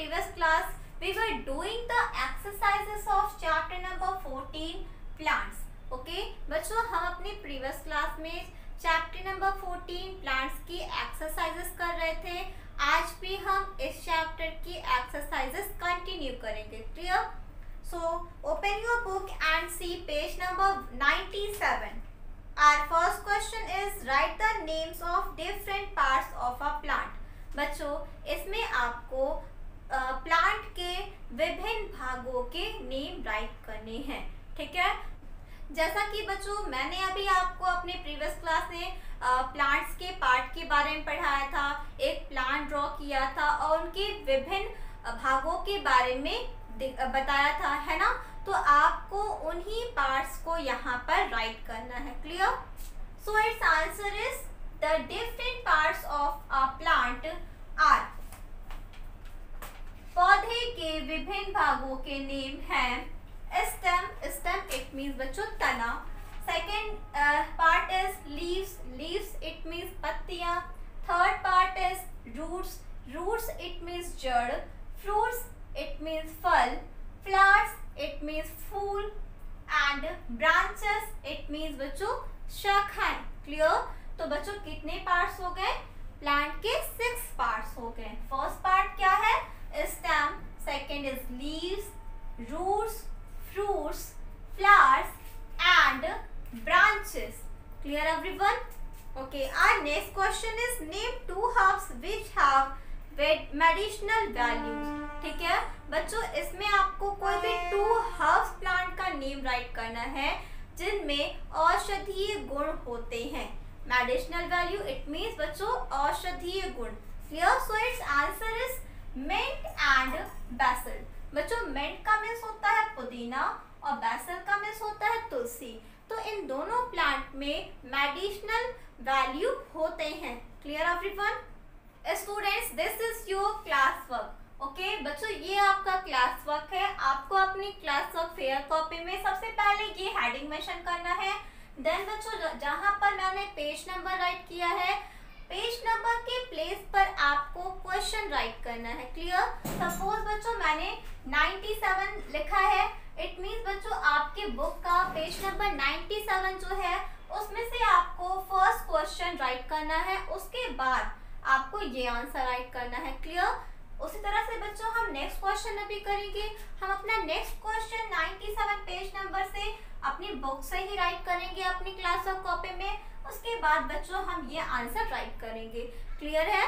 previous class we were doing the exercises of chapter number 14 plants. Okay बच्चों, हम अपनी previous class में chapter number 14 plants की exercises कर रहे थे. आज भी हम इस chapter की exercises continue करेंगे. Clear? So open your book and see page number 97. Our first question is write the names of different parts of a plant. बच्चों, इसमें आपको प्लांट के विभिन्न भागों के नेम राइट करने हैं. ठीक है, जैसा कि बच्चों मैंने अभी आपको अपने प्रीवियस क्लास में प्लांट्स के पार्ट के बारे में पढ़ाया था, एक प्लांट ड्रॉ किया था और उनके विभिन्न भागों के बारे में बताया था, है ना. तो आपको उन्हीं पार्ट्स को यहाँ पर राइट करना है. Clear? So it's answer is the different parts of a plant are. पौधे के विभिन्न भागों के नेम हैं स्टेम. स्टेम इट मीन्स बच्चों तना. Second part is leaves. Leaves it means पत्तियां. Third part is roots. Roots it means जड़. फ्रूट्स इट मीन्स फल. फ्लावर्स इट मीन्स फूल. एंड ब्रांचेस इट मीन्स बच्चों शाखाएं. क्लियर? तो बच्चों कितने पार्ट्स हो गए? प्लांट के 6 पार्ट्स हो गए. फर्स्ट पार्ट क्या है? Stem. Second is leaves, roots, fruits, flowers and branches. Clear everyone? Okay, our next question is name 2 herbs which have medicinal values. ठीक है बच्चों, इसमें आपको कोई भी 2 हर्ब्स प्लांट का नेम राइट करना है जिनमें औषधीय गुण होते हैं. मेडिसिनल वैल्यू इट मीन्स बच्चों औषधीय गुण. Clear? So it's answer is mint and basil. बच्चों मिंट का मीन्स होता है पुदीना और बेसल का मीन्स होता है तुलसी. तो इन दोनों प्लांट में मेडिसिनल वैल्यू होते हैं. Clear everyone? Students, this is your class work. Okay बच्चों, ये आपका क्लास वर्क है. आपको अपनी क्लास वर्क फेयर कॉपी में सबसे पहले ये हेडिंग मेंशन करना है. देन बच्चों जहां पर मैंने पेज नंबर राइट किया है, पेज नंबर के प्लेस पर आपको क्वेश्चन राइट करना है. क्लियर? सपोज बच्चों मैंने 97 लिखा है. इट मीन्स बच्चों आपके बुक का पेज नंबर 97 जो है उसमें से आपको फर्स्ट क्वेश्चन राइट करना है. उसके बाद आपको ये आंसर राइट करना है. क्लियर? उसी तरह से बच्चों हम नेक्स्ट क्वेश्चन अभी करेंगे. हम अपना नेक्स्ट क्वेश्चन 97 पेज नंबर से अपनी बुक से ही राइट करेंगे अपनी क्लास वर्क कॉपी में. उसके बाद बच्चों हम ये आंसर राइट करेंगे. क्लियर है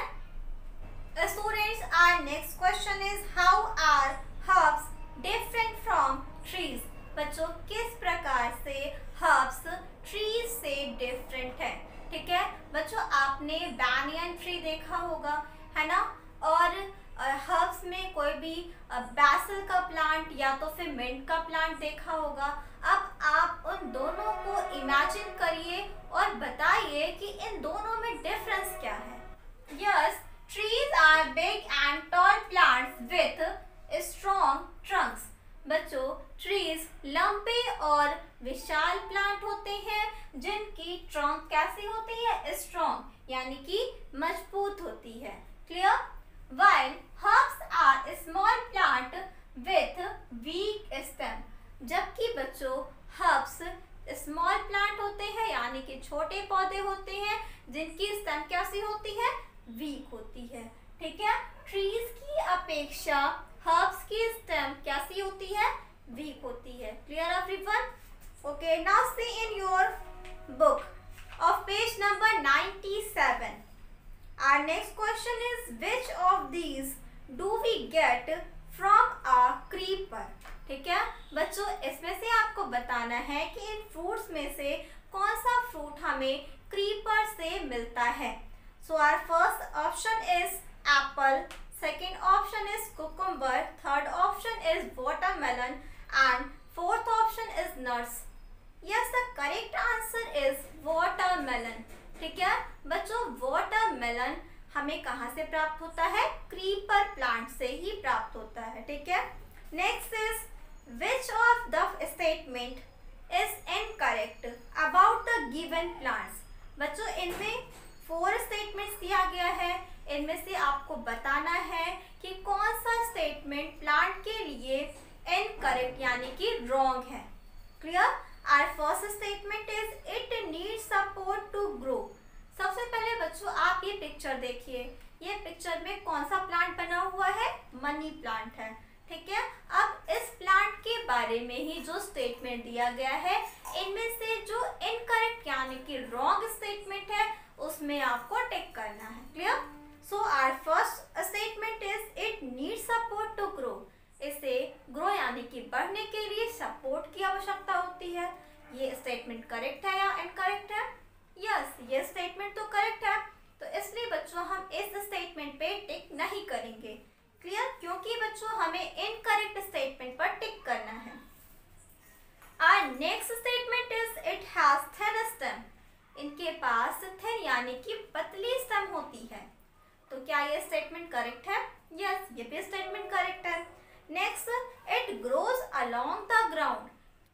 students? Our next question is how are herbs different from trees. बच्चों किस प्रकार से हर्ब्स ट्रीज से डिफरेंट है. ठीक है बच्चों, आपने बैनियन ट्री देखा होगा, है ना, और हर्ब्स में कोई भी बेसल का प्लांट या तो फिर मिंट का प्लांट देखा होगा. अब आप उन दोनों को इमेजिन करिए और बताइए कि इन दोनों में डिफरेंस क्या है. Yes, trees are big and tall plants with strong trunks. बच्चों ट्रीज लंबे और विशाल प्लांट होते हैं जिनकी ट्रंक कैसी होती है? स्ट्रॉन्ग, यानी कि मजबूत होती है. Clear? While herbs are small plant with weak stem. जबकि बच्चों herbs small plant होते हैं यानी कि छोटे पौधे होते हैं जिनकी स्टेम कैसी होती है? वीक होती है. ठीक है, ट्रीज की अपेक्षा herbs की स्टेम कैसी होती है? वीक होती है. Clear everyone? Okay, now see in your book of page number 97. Our next question is which of these do we get from a creeper. ठीक है बच्चों, इसमें से आपको बताना है कि इन फ्रूट्स में से कौन सा फ्रूट हमें क्रीपर से मिलता है. So our first option is apple. Second option is cucumber. Third option is watermelon and fourth option is nuts. Yes, the correct answer is watermelon. ठीक है बच्चों, वाटरमेलन हमें कहाँ से प्राप्त होता है? क्रीपर प्लांट से ही प्राप्त होता है. ठीक है, next is which of the statement is incorrect about the given plants. बच्चों इनमें 4 स्टेटमेंट्स दिया गया है. इनमें से आपको बताना है कि कौन सा स्टेटमेंट इनकरेक्ट यानी कि रॉन्ग है। Clear? Our first statement is it needs support to grow. सबसे पहले बच्चों आप ये पिक्चर देखिए, ये पिक्चर में कौन सा प्लांट बना हुआ है? मनी प्लांट है। ठीक है, अब इस प्लांट के बारे में ही जो स्टेटमेंट दिया गया है, इनमें से जो इनकरेक्ट यानी कि रॉन्ग स्टेटमेंट है उसमें आपको टिक करना है। Clear? So our first statement is it needs support to grow. इसे ग्रो यानी कि बढ़ने के लिए सपोर्ट की आवश्यकता होती है। ये स्टेटमेंट करेक्ट है या इनकरेक्ट है? यस, ये स्टेटमेंट तो करेक्ट है, तो इसलिए बच्चों हम इस स्टेटमेंट पे टिक नहीं करेंगे। क्लियर? क्योंकि बच्चों हमें इनकरेक्ट स्टेटमेंट पर टिक करना है। Our next statement is it has thin stem. इनके पास थिन यानी कि पतली स्टेम होती है। तो क्या ये स्टेटमेंट करेक्ट है? यस, ये भी स्टेटमेंट करेक्ट है। Next, it grows along the ground.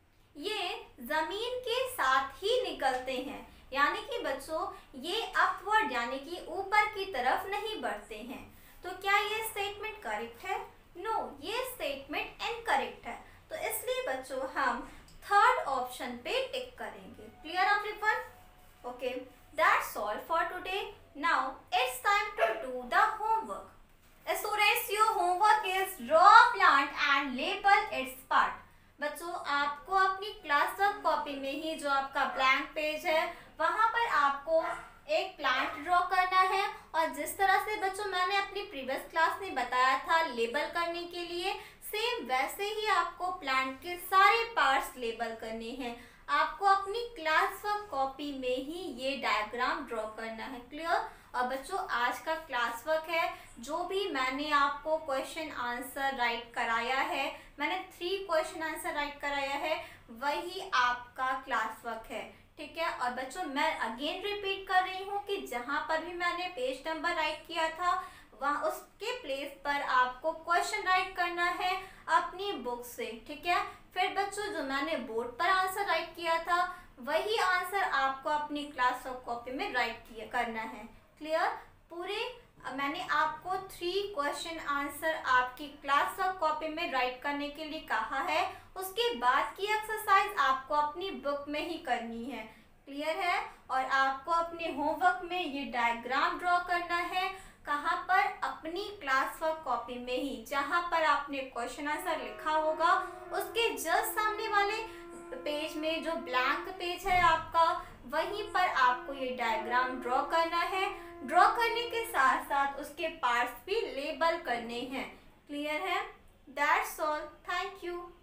ये जमीन के साथ ही निकलते हैं, यानी कि बच्चों ये अपवर्ड यानी कि ऊपर की तरफ नहीं बढ़ते हैं। तो क्या ये स्टेटमेंट करेक्ट है? नो, ये स्टेटमेंट इनकरेक्ट है। तो इसलिए बच्चों हम थर्ड ऑप्शन पे टिक करेंगे। Clear everyone? Okay, that's all for today. Now it's time to do the homework. Students, your homework is draw a plant and label its part. बच्चों आपको अपनी क्लास वर्क कॉपी में ही जो आपका blank page है वहाँ पर आपको एक प्लांट ड्रॉ करना है, और जिस तरह से बच्चों मैंने अपनी प्रीवियस क्लास में बताया था लेबल करने के लिए, सेम वैसे ही आपको प्लांट के सारे पार्ट्स लेबल करने हैं। आपको अपनी क्लास वर्क कॉपी में ही ये डायग्राम ड्रॉ करना है। क्लियर? और बच्चों आज का क्लास वर्क है, जो भी मैंने आपको क्वेश्चन आंसर राइट कराया है, मैंने 3 क्वेश्चन आंसर राइट कराया है, वही आपका क्लास वर्क है। ठीक है, और बच्चों मैं अगेन रिपीट कर रही हूँ कि जहाँ पर भी मैंने पेज नंबर राइट किया था वहाँ उसके प्लेस पर आपको क्वेश्चन राइट करना है अपनी बुक से। ठीक है, फिर बच्चों जो मैंने बोर्ड पर आंसर राइट किया था वही आंसर आपको अपनी क्लास वर्क कॉपी में राइट करना है। क्लियर? पूरे मैंने आपको 3 क्वेश्चन आंसर आपकी क्लास वर्क कॉपी में राइट करने के लिए कहा है, उसके बाद की एक्सरसाइज आपको अपनी बुक में ही करनी है। क्लियर है? और आपको अपने होमवर्क में ये डायग्राम ड्रॉ करना है। कहाँ पर? अपनी क्लास वर्क कॉपी में ही, जहाँ पर आपने क्वेश्चन आंसर लिखा होगा उसके जस्ट सामने वाले पेज में जो ब्लैंक पेज है आपका, वहीं पर आपको ये डायग्राम ड्रॉ करना है। ड्रॉ करने के साथ साथ उसके पार्ट्स भी लेबल करने हैं। क्लियर है? That's all. Thank you.